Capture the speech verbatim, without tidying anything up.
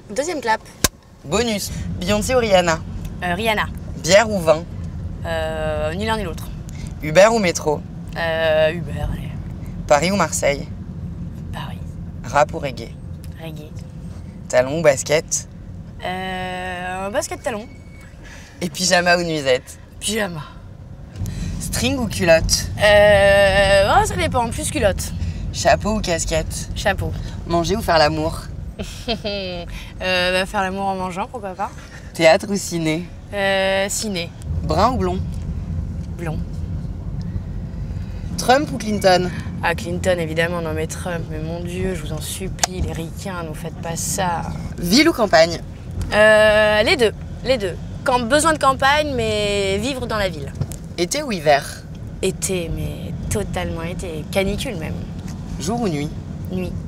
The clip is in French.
Deuxième clap. Bonus. Beyoncé ou Rihanna? Euh, Rihanna. Bière ou vin? Euh, ni l'un ni l'autre. Uber ou métro? Euh, Uber, allez. Paris ou Marseille? Paris. Rap ou reggae? Reggae. Talon ou basket? Euh, basket talon. Et pyjama ou nuisette? Pyjama. String ou culotte? Euh, oh, ça dépend, plus culotte. Chapeau ou casquette? Chapeau. Manger ou faire l'amour? euh, bah, faire l'amour en mangeant, pourquoi pas. Théâtre ou ciné? Euh, ciné. Brun ou blond? Blond. Trump ou Clinton? Ah, Clinton, évidemment, non mais Trump, mais mon Dieu, je vous en supplie, les ricains, ne faites pas ça. Ville ou campagne? Euh, les deux, les deux. Quand, besoin de campagne, mais vivre dans la ville. Été ou hiver? Été, mais totalement été. Canicule même. Jour ou nuit? Nuit.